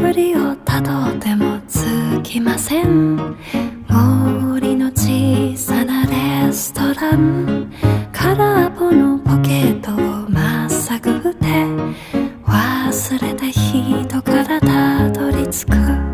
巡りをたどってもつきません。森の小さなレストラン、空っぽのポケットをまっさぐって忘れた人からたどり着く。